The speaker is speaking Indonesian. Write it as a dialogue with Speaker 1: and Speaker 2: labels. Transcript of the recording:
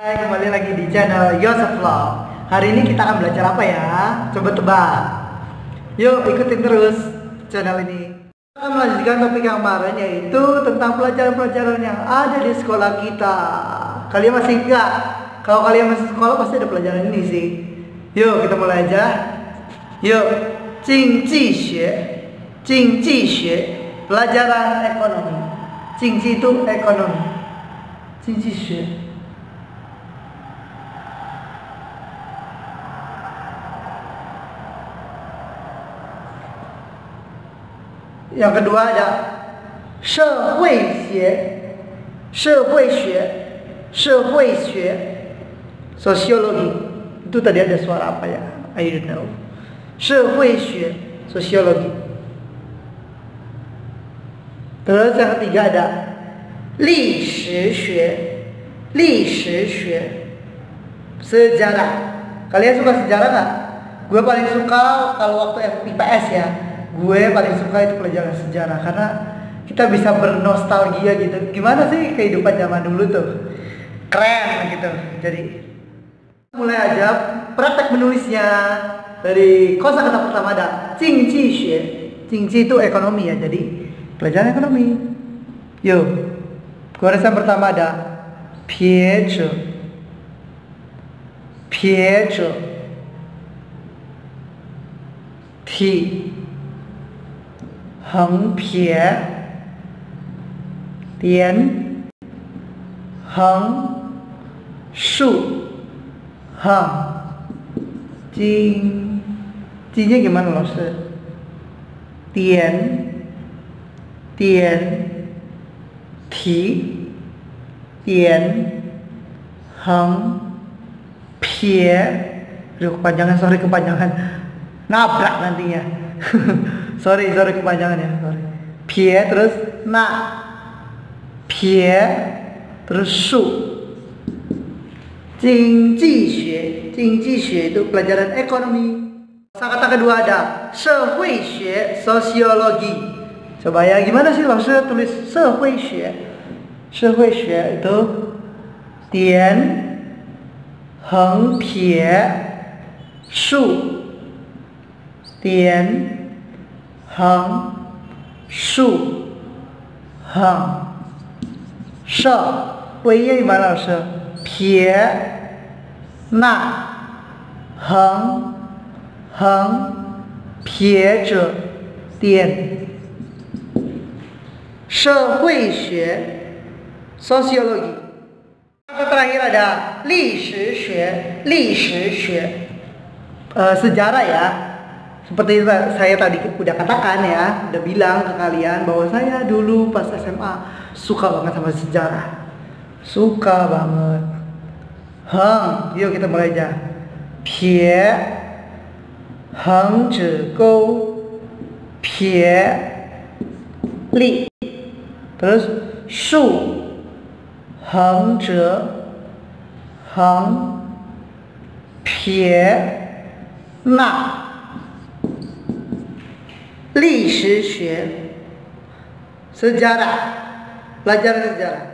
Speaker 1: Hai, kembali lagi di channel Yosef Vlog. Hari ini kita akan belajar apa ya? Coba tebak. Yuk ikutin terus channel ini. Kita akan melanjutkan topik yang kemarin, yaitu tentang pelajaran-pelajaran yang ada di sekolah kita. Kalian masih enggak? Kalau kalian masih sekolah pasti ada pelajaran ini sih. Yuk kita mulai aja. Yuk, Jingji Xue. Jingji Xue, pelajaran ekonomi. Jingji itu ekonomi. Jingji Xue. Yang kedua ada 社会学 sociology. Itu tadi ada suara apa ya? I don't know. 社会学 sociology. Terus yang ketiga ada 历史学 sejarah. Kalian suka sejarah nggak? Gue paling suka kalau waktu IPS ya. Gue paling suka itu pelajaran sejarah karena kita bisa bernostalgia gitu. Gimana sih kehidupan zaman dulu tuh? Keren gitu. Jadi mulai aja praktek menulisnya. Dari kosakata pertama ada Jingji Xue. Jingji itu ekonomi ya. Jadi pelajaran ekonomi. Yuk. Goresan pertama ada Pieche. T 横撇点横竖横金nya gimana老师？点体点横撇kepanjangan nabrak nantinya. sorry kepanjangan ya, sorry. Pie terus na, pie terus shu. Jingji Xue itu pelajaran ekonomi. Kata kedua ada 社会学 sociology. Coba ya, gimana sih langsung tulis 社会学itu 点横撇竖点横竖横社微gimana老师？撇捺横撇着点社会学 sociology. Kata terakhir ada 历史学 sejarah ya. Seperti saya tadi udah katakan ya, udah bilang ke kalian bahwa saya dulu pas SMA suka banget sama sejarah. Suka banget. Yuk kita mulai aja. Pie heng zhi gou pie li. Terus shu heng zhe heng pie na. 历史学 sejarah, pelajaran sejarah.